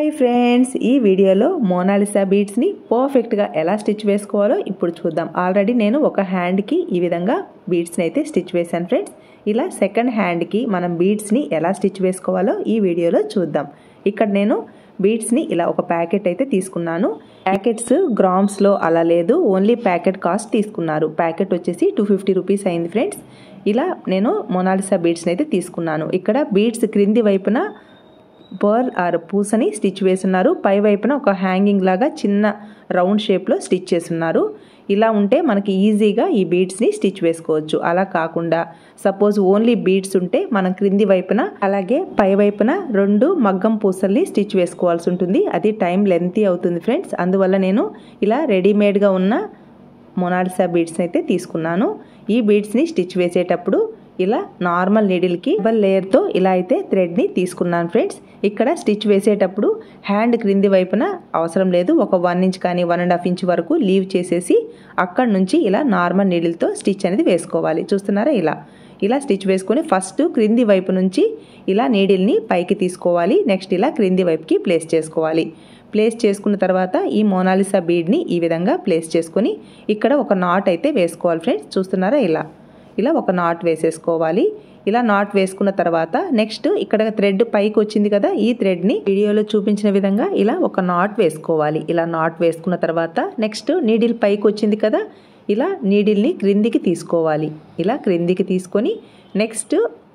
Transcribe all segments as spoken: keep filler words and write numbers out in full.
Hi friends, ఈ వీడియోలో Mona Lisa బీడ్స్ని పర్ఫెక్ట్గా ఎలా స్టిచ్ వేసుకోవాలో ఇప్పుడు చూద్దాం. ఆల్రెడీ నేను ఒక హ్యాండ్కి ఈ విధంగా బీడ్స్ని అయితే స్టిచ్ వేశాను ఫ్రెండ్స్. ఇలా సెకండ్ హ్యాండ్కి మనం బీడ్స్ని ఎలా స్టిచ్ వేసుకోవాలో ఈ వీడియోలో చూద్దాం. ఇక్కడ నేను బీడ్స్ని ఇలా ఒక ప్యాకెట్ అయితే తీసుకున్నాను. ప్యాకెట్స్ గ్రామ్స్లో అలా లేదు, ఓన్లీ ప్యాకెట్ కాస్ట్ తీసుకున్నారు. ప్యాకెట్ వచ్చేసి టూ ఫిఫ్టీ రూపీస్ అయింది ఫ్రెండ్స్. ఇలా నేను మోనాలిసా బీడ్స్ని అయితే తీసుకున్నాను. ఇక్కడ బీడ్స్ క్రింది వైపున పర్ల్ ఆర్ పూసని స్టిచ్ వేస్తున్నారు. పై వైపున ఒక హ్యాంగింగ్ లాగా చిన్న రౌండ్ షేప్లో స్టిచ్ చేస్తున్నారు. ఇలా ఉంటే మనకి ఈజీగా ఈ బీడ్స్ని స్టిచ్ వేసుకోవచ్చు. అలా కాకుండా సపోజ్ ఓన్లీ బీడ్స్ ఉంటే మనం క్రింది వైపున అలాగే పై వైపున రెండు మగ్గం పూసల్ని స్టిచ్ వేసుకోవాల్సి ఉంటుంది. అది టైం లెంతీ అవుతుంది ఫ్రెండ్స్. అందువల్ల నేను ఇలా రెడీమేడ్గా ఉన్న మోనాలిసా బీడ్స్ని అయితే తీసుకున్నాను. ఈ బీడ్స్ని స్టిచ్ వేసేటప్పుడు ఇలా నార్మల్ నీడిల్కి డబల్ లేయర్తో ఇలా అయితే థ్రెడ్ని తీసుకున్నాను ఫ్రెండ్స్. ఇక్కడ స్టిచ్ వేసేటప్పుడు హ్యాండ్ క్రింది వైపున అవసరం లేదు, ఒక వన్ ఇంచ్ కానీ వన్ అండ్ హాఫ్ ఇంచ్ వరకు లీవ్ చేసేసి అక్కడ నుంచి ఇలా నార్మల్ నీడిల్తో స్టిచ్ అనేది వేసుకోవాలి. చూస్తున్నారా, ఇలా ఇలా స్టిచ్ వేసుకొని ఫస్ట్ క్రింది వైపు నుంచి ఇలా నీడిల్ని పైకి తీసుకోవాలి. నెక్స్ట్ ఇలా క్రింది వైపుకి ప్లేస్ చేసుకోవాలి. ప్లేస్ చేసుకున్న తర్వాత ఈ మోనాలిసా బీడ్ని ఈ విధంగా ప్లేస్ చేసుకొని ఇక్కడ ఒక నాట్ అయితే వేసుకోవాలి ఫ్రెండ్స్. చూస్తున్నారా, ఇలా ఇలా ఒక నాట్ వేసేసుకోవాలి. ఇలా నాట్ వేసుకున్న తర్వాత నెక్స్ట్ ఇక్కడ థ్రెడ్ పైకి వచ్చింది కదా, ఈ థ్రెడ్ని వీడియోలో చూపించిన విధంగా ఇలా ఒక నాట్ వేసుకోవాలి. ఇలా నాట్ వేసుకున్న తర్వాత నెక్స్ట్ నీడిల్ పైకి వచ్చింది కదా, ఇలా నీడిల్ని క్రిందికి తీసుకోవాలి. ఇలా క్రిందికి తీసుకొని నెక్స్ట్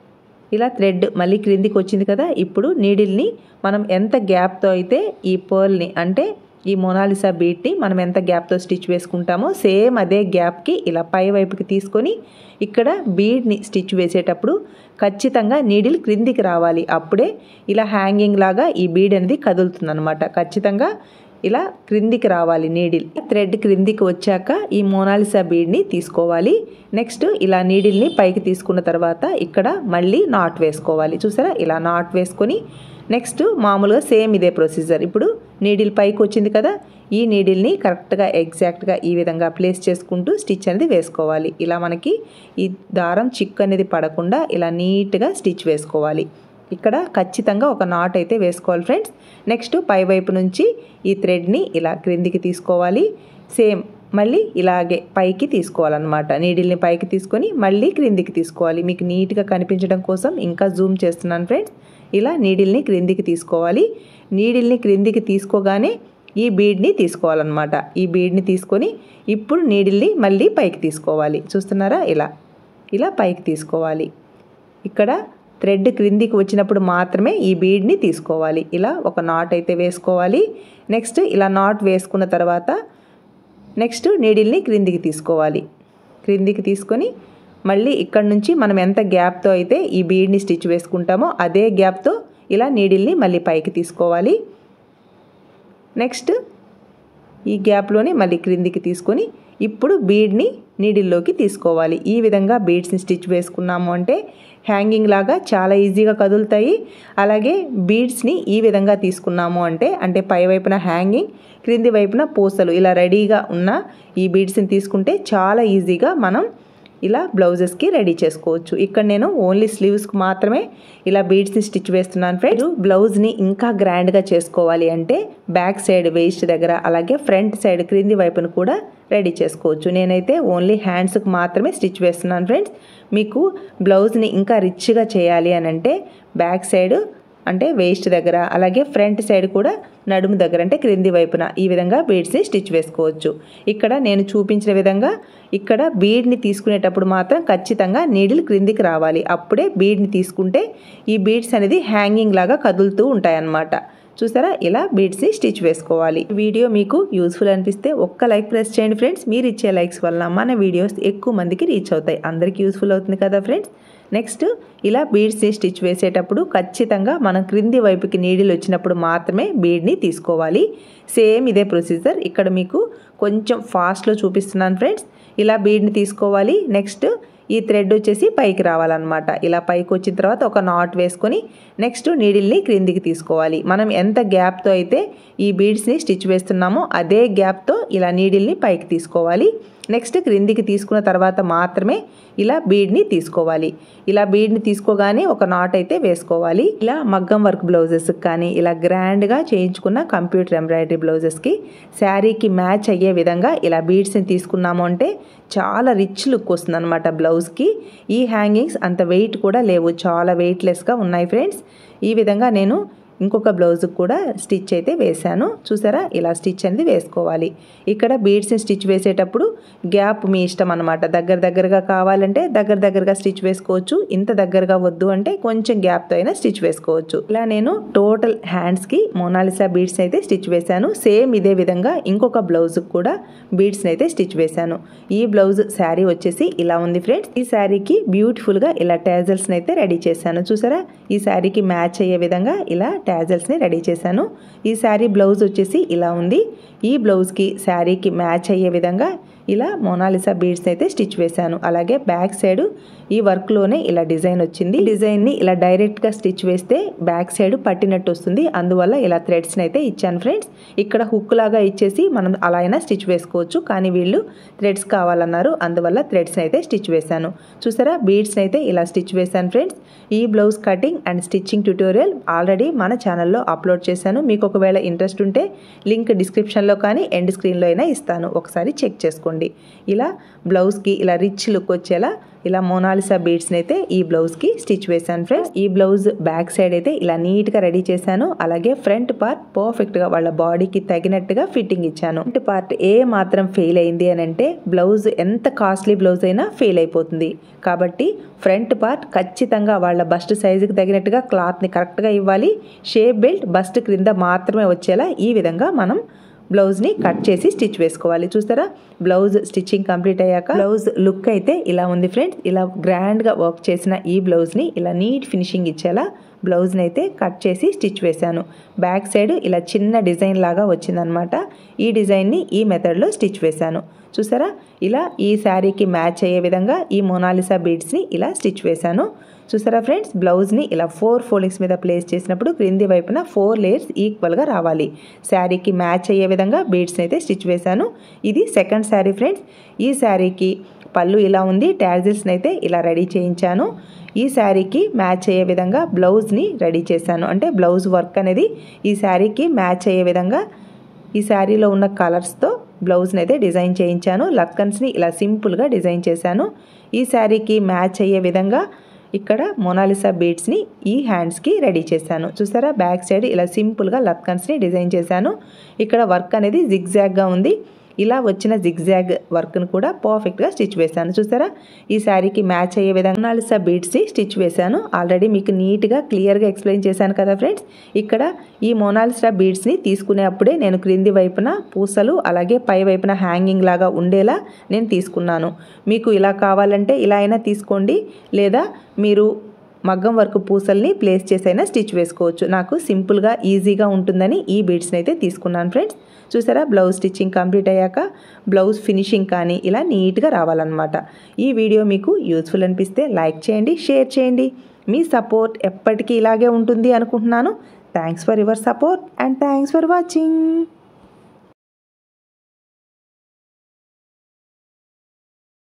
ఇలా థ్రెడ్ మళ్ళీ క్రిందికి వచ్చింది కదా, ఇప్పుడు నీడిల్ని మనం ఎంత గ్యాప్తో అయితే ఈ పర్ల్ని అంటే ఈ మోనాలిసా బీడ్ని మనం ఎంత గ్యాప్తో స్టిచ్ వేసుకుంటామో సేమ్ అదే గ్యాప్కి ఇలా పై వైపుకి తీసుకొని ఇక్కడ బీడ్ని స్టిచ్ వేసేటప్పుడు ఖచ్చితంగా నీడిల్ క్రిందికి రావాలి. అప్పుడే ఇలా హ్యాంగింగ్ లాగా ఈ బీడ్ అనేది కదులుతుంది అనమాట. ఖచ్చితంగా ఇలా క్రిందికి రావాలి నీడిల్. థ్రెడ్ క్రిందికి వచ్చాక ఈ మోనాలిసా బీడ్ని తీసుకోవాలి. నెక్స్ట్ ఇలా నీడిల్ని పైకి తీసుకున్న తర్వాత ఇక్కడ మళ్ళీ నాట్ వేసుకోవాలి. చూసారా, ఇలా నాట్ వేసుకొని నెక్స్ట్ మామూలుగా సేమ్ ఇదే ప్రొసీజర్. ఇప్పుడు నీడిల్ పైకి వచ్చింది కదా, ఈ నీడిల్ని కరెక్ట్గా ఎగ్జాక్ట్గా ఈ విధంగా ప్లేస్ చేసుకుంటూ స్టిచ్ అనేది వేసుకోవాలి. ఇలా మనకి ఈ దారం చిక్ అనేది పడకుండా ఇలా నీట్గా స్టిచ్ వేసుకోవాలి. ఇక్కడ ఖచ్చితంగా ఒక నాట్ అయితే వేసుకోవాలి ఫ్రెండ్స్. నెక్స్ట్ పై వైపు నుంచి ఈ థ్రెడ్ని ఇలా క్రిందికి తీసుకోవాలి. సేమ్ మళ్ళీ ఇలాగే పైకి తీసుకోవాలన్నమాట. నీడిల్ని పైకి తీసుకొని మళ్ళీ క్రిందికి తీసుకోవాలి. మీకు నీట్గా కనిపించడం కోసం ఇంకా జూమ్ చేస్తున్నాను ఫ్రెండ్స్. ఇలా నీడిల్ని క్రిందికి తీసుకోవాలి. నీడిల్ని క్రిందికి తీసుకోగానే ఈ బీడ్ని తీసుకోవాలన్నమాట. ఈ బీడ్ని తీసుకొని ఇప్పుడు నీడిల్ని మళ్ళీ పైకి తీసుకోవాలి. చూస్తున్నారా, ఇలా ఇలా పైకి తీసుకోవాలి. ఇక్కడ థ్రెడ్ క్రిందికి వచ్చినప్పుడు మాత్రమే ఈ బీడ్ని తీసుకోవాలి. ఇలా ఒక నాట్ అయితే వేసుకోవాలి. నెక్స్ట్ ఇలా నాట్ వేసుకున్న తర్వాత నెక్స్ట్ నీడిల్ని క్రిందికి తీసుకోవాలి. క్రిందికి తీసుకొని మళ్ళీ ఇక్కడ నుంచి మనం ఎంత గ్యాప్తో అయితే ఈ బీడ్ని స్టిచ్ వేసుకుంటామో అదే గ్యాప్తో ఇలా నీడిల్ని మళ్ళీ పైకి తీసుకోవాలి. నెక్స్ట్ ఈ గ్యాప్లోనే మళ్ళీ క్రిందికి తీసుకొని ఇప్పుడు బీడ్ని నీడిల్లోకి తీసుకోవాలి. ఈ విధంగా బీడ్స్ని స్టిచ్ వేసుకున్నాము అంటే హ్యాంగింగ్ లాగా చాలా ఈజీగా కదులుతాయి. అలాగే బీడ్స్ని ఈ విధంగా తీసుకున్నాము అంటే అంటే పై వైపున హ్యాంగింగ్, క్రింది వైపున పూసలు ఇలా రెడీగా ఉన్న ఈ బీడ్స్ని తీసుకుంటే చాలా ఈజీగా మనం ఇలా బ్లౌజెస్కి రెడీ చేసుకోవచ్చు. ఇక్కడ నేను ఓన్లీ స్లీవ్స్కి మాత్రమే ఇలా బీడ్స్ని స్టిచ్ వేస్తున్నాను ఫ్రెండ్స్. బ్లౌజ్ని ఇంకా గ్రాండ్గా చేసుకోవాలి అంటే బ్యాక్ సైడ్ వేస్ట్ దగ్గర అలాగే ఫ్రంట్ సైడ్ క్రింది వైపును కూడా రెడీ చేసుకోవచ్చు. నేనైతే ఓన్లీ హ్యాండ్స్కి మాత్రమే స్టిచ్ వేస్తున్నాను ఫ్రెండ్స్. మీకు బ్లౌజ్ని ఇంకా రిచ్గా చేయాలి అని అంటే బ్యాక్ సైడ్ అంటే వేస్ట్ దగ్గర అలాగే ఫ్రంట్ సైడ్ కూడా నడుము దగ్గర అంటే క్రింది వైపున ఈ విధంగా బీడ్స్ని స్టిచ్ వేసుకోవచ్చు. ఇక్కడ నేను చూపించిన విధంగా ఇక్కడ బీడ్ని తీసుకునేటప్పుడు మాత్రం ఖచ్చితంగా నీడిల్ క్రిందికి రావాలి. అప్పుడే బీడ్ని తీసుకుంటే ఈ బీడ్స్ అనేది హ్యాంగింగ్ లాగా కదులుతూ ఉంటాయన్నమాట. చూసారా, ఇలా బీడ్స్ని స్టిచ్ వేసుకోవాలి. వీడియో మీకు యూస్ఫుల్ అనిపిస్తే ఒక్క లైక్ ప్రెస్ చేయండి ఫ్రెండ్స్. మీరు ఇచ్చే లైక్స్ వల్ల మన వీడియోస్ ఎక్కువ మందికి రీచ్ అవుతాయి, అందరికీ యూస్ఫుల్ అవుతుంది కదా ఫ్రెండ్స్. నెక్స్ట్ ఇలా బీడ్స్ని స్టిచ్ వేసేటప్పుడు ఖచ్చితంగా మనం క్రింది వైపుకి నీడిల్ వచ్చినప్పుడు మాత్రమే బీడ్ని తీసుకోవాలి. సేమ్ ఇదే ప్రొసీజర్ ఇక్కడ మీకు కొంచెం ఫాస్ట్లో చూపిస్తున్నాను ఫ్రెండ్స్. ఇలా బీడ్ని తీసుకోవాలి. నెక్స్ట్ ఈ థ్రెడ్ వచ్చేసి పైకి రావాలన్నమాట. ఇలా పైకి వచ్చిన తర్వాత ఒక నాట్ వేసుకొని నెక్స్ట్ నీడిల్ని క్రిందికి తీసుకోవాలి. మనం ఎంత గ్యాప్తో అయితే ఈ బీడ్స్ని స్టిచ్ వేస్తున్నామో అదే గ్యాప్తో ఇలా నీడిల్ని పైకి తీసుకోవాలి. నెక్స్ట్ క్రిందికి తీసుకున్న తర్వాత మాత్రమే ఇలా బీడ్ని తీసుకోవాలి. ఇలా బీడ్ని తీసుకోగానే ఒక నాట్ అయితే వేసుకోవాలి. ఇలా మగ్గం వర్క్ బ్లౌజెస్కి కానీ ఇలా గ్రాండ్గా చేయించుకున్న కంప్యూటర్ ఎంబ్రాయిడరీ బ్లౌజెస్కి శారీకి మ్యాచ్ అయ్యే విధంగా ఇలా బీడ్స్ని తీసుకున్నాము అంటే చాలా రిచ్ లుక్ వస్తుంది అనమాట బ్లౌజ్కి. ఈ హ్యాంగింగ్స్ అంత వెయిట్ కూడా లేవు, చాలా వెయిట్లెస్గా ఉన్నాయి ఫ్రెండ్స్. ఈ విధంగా నేను ఇంకొక బ్లౌజ్కి కూడా స్టిచ్ అయితే వేశాను. చూసారా, ఇలా స్టిచ్ అనేది వేసుకోవాలి. ఇక్కడ బీడ్స్ని స్టిచ్ వేసేటప్పుడు గ్యాప్ మీ ఇష్టం అనమాట. దగ్గర దగ్గరగా కావాలంటే దగ్గర దగ్గరగా స్టిచ్ వేసుకోవచ్చు, ఇంత దగ్గరగా వద్దు అంటే కొంచెం గ్యాప్తో అయినా స్టిచ్ వేసుకోవచ్చు. ఇలా నేను టోటల్ హ్యాండ్స్కి మోనాలిసా బీడ్స్ అయితే స్టిచ్ వేశాను. సేమ్ ఇదే విధంగా ఇంకొక బ్లౌజ్కి కూడా బీడ్స్ని అయితే స్టిచ్ వేశాను. ఈ బ్లౌజ్ శారీ వచ్చేసి ఇలా ఉంది ఫ్రెండ్స్. ఈ శారీకి బ్యూటిఫుల్గా ఇలా టాజల్స్ని అయితే రెడీ చేశాను. చూసారా, ఈ శారీకి మ్యాచ్ అయ్యే విధంగా ఇలా టాజల్స్ని రెడీ చేశాను. ఈ శారీ బ్లౌజ్ వచ్చేసి ఇలా ఉంది. ఈ బ్లౌజ్కి శారీకి మ్యాచ్ అయ్యే విధంగా ఇలా మోనాలిసా బీడ్స్ అయితే స్టిచ్ వేశాను. అలాగే బ్యాక్ సైడ్ ఈ వర్క్లోనే ఇలా డిజైన్ వచ్చింది. డిజైన్ని ఇలా డైరెక్ట్గా స్టిచ్ వేస్తే బ్యాక్ సైడ్ పట్టినట్టు వస్తుంది, అందువల్ల ఇలా థ్రెడ్స్ని అయితే ఇచ్చాను ఫ్రెండ్స్. ఇక్కడ హుక్ లాగా ఇచ్చేసి మనం అలా అయినా స్టిచ్ వేసుకోవచ్చు, కానీ వీళ్ళు థ్రెడ్స్ కావాలన్నారు, అందువల్ల థ్రెడ్స్ని అయితే స్టిచ్ వేశాను. చూసారా, బీడ్స్ని అయితే ఇలా స్టిచ్ వేశాను ఫ్రెండ్స్. ఈ blouse cutting and stitching tutorial already మన ఛానల్లో అప్లోడ్ చేశాను. మీకు ఒకవేళ ఇంట్రెస్ట్ ఉంటే లింక్ డిస్క్రిప్షన్లో కానీ ఎండ్ స్క్రీన్లో అయినా ఇస్తాను, ఒకసారి చెక్ చేసుకోండి. ఇలా బ్లౌజ్కి ఇలా రిచ్ లుక్ వచ్చేలా ఇలా మోనాలిసా బీడ్స్ని అయితే ఈ బ్లౌజ్కి స్టిచ్ వేశాను ఫ్రెండ్స్. ఈ బ్లౌజ్ బ్యాక్ సైడ్ అయితే ఇలా నీట్గా రెడీ చేశాను. అలాగే ఫ్రంట్ పార్ట్ పర్ఫెక్ట్గా వాళ్ళ బాడీకి తగినట్టుగా ఫిట్టింగ్ ఇచ్చాను. ఫ్రంట్ పార్ట్ ఏ మాత్రం ఫెయిల్ అయింది అని అంటే బ్లౌజ్ ఎంత కాస్ట్లీ బ్లౌజ్ అయినా ఫెయిల్ అయిపోతుంది. కాబట్టి ఫ్రంట్ పార్ట్ ఖచ్చితంగా వాళ్ళ బస్ట్ సైజుకి తగినట్టుగా క్లాత్ని కరెక్ట్గా ఇవ్వాలి. షేప్ బెల్ట్ బస్ట్ క్రింద మాత్రమే వచ్చేలా ఈ విధంగా మనం బ్లౌజ్ని కట్ చేసి స్టిచ్ వేసుకోవాలి. చూస్తారా, బ్లౌజ్ స్టిచ్చింగ్ కంప్లీట్ అయ్యాక బ్లౌజ్ లుక్ అయితే ఇలా ఉంది ఫ్రెండ్స్. ఇలా గ్రాండ్గా వర్క్ చేసిన ఈ బ్లౌజ్ని ఇలా నీట్ ఫినిషింగ్ ఇచ్చేలా బ్లౌజ్ని అయితే కట్ చేసి స్టిచ్ వేశాను. బ్యాక్ సైడ్ ఇలా చిన్న డిజైన్ లాగా వచ్చిందనమాట. ఈ డిజైన్ని ఈ మెథడ్లో స్టిచ్ వేశాను. చూసారా, ఇలా ఈ శారీకి మ్యాచ్ అయ్యే విధంగా ఈ మోనాలిసా బీడ్స్ని ఇలా స్టిచ్ వేశాను. చూసారా ఫ్రెండ్స్, బ్లౌజ్ని ఇలా ఫోర్ ఫోల్డింగ్స్ మీద ప్లేస్ చేసినప్పుడు క్రింది వైపున ఫోర్ లేయర్స్ ఈక్వల్గా రావాలి. శారీకి మ్యాచ్ అయ్యే విధంగా బీడ్స్ని అయితే స్టిచ్ వేశాను. ఇది సెకండ్ శారీ ఫ్రెండ్స్. ఈ శారీకి పళ్ళు ఇలా ఉంది, టాజిల్స్ని అయితే ఇలా రెడీ చేయించాను. ఈ శారీకి మ్యాచ్ అయ్యే విధంగా బ్లౌజ్ని రెడీ చేశాను. అంటే బ్లౌజ్ వర్క్ అనేది ఈ శారీకి మ్యాచ్ అయ్యే విధంగా ఈ శారీలో ఉన్న కలర్స్తో బ్లౌజ్ని అయితే డిజైన్ చేయించాను. లక్కన్స్ని ఇలా సింపుల్గా డిజైన్ చేశాను. ఈ శారీకి మ్యాచ్ అయ్యే విధంగా ఇక్కడ మోనాలిసా బీడ్స్ని ఈ హ్యాండ్స్కి రెడీ చేశాను. చూసారా, బ్యాక్ సైడ్ ఇలా సింపుల్గా లక్కన్స్ని డిజైన్ చేశాను. ఇక్కడ వర్క్ అనేది జిగ్జాగ్గా ఉంది. ఇలా వచ్చిన జిగ్జాగ్ వర్క్ను కూడా పర్ఫెక్ట్గా స్టిచ్ వేశాను. చూసారా, ఈ శారీకి మ్యాచ్ అయ్యే విధంగా మోనాలిసా బీడ్స్ని స్టిచ్ వేశాను. ఆల్రెడీ మీకు నీట్గా క్లియర్గా ఎక్స్ప్లెయిన్ చేశాను కదా ఫ్రెండ్స్. ఇక్కడ ఈ మోనాలిసా బీడ్స్ని తీసుకునే అప్పుడే నేను క్రింది వైపున పూసలు అలాగే పై వైపున హ్యాంగింగ్ లాగా ఉండేలా నేను తీసుకున్నాను. మీకు ఇలా కావాలంటే ఇలా అయినా తీసుకోండి, లేదా మీరు మగ్గం వర్క్ పూసల్ని ప్లేస్ చేసైనా స్టిచ్ వేసుకోవచ్చు. నాకు సింపుల్గా ఈజీగా ఉంటుందని ఈ బీడ్స్ని అయితే తీసుకున్నాను ఫ్రెండ్స్. చూసారా, బ్లౌజ్ స్టిచ్చింగ్ కంప్లీట్ అయ్యాక బ్లౌజ్ ఫినిషింగ్ కానీ ఇలా నీట్గా రావాలన్నమాట. ఈ వీడియో మీకు యూస్ఫుల్ అనిపిస్తే లైక్ చేయండి, షేర్ చేయండి. మీ సపోర్ట్ ఎప్పటికీ ఇలాగే ఉంటుంది అనుకుంటున్నాను. Thanks for your support and thanks for watching.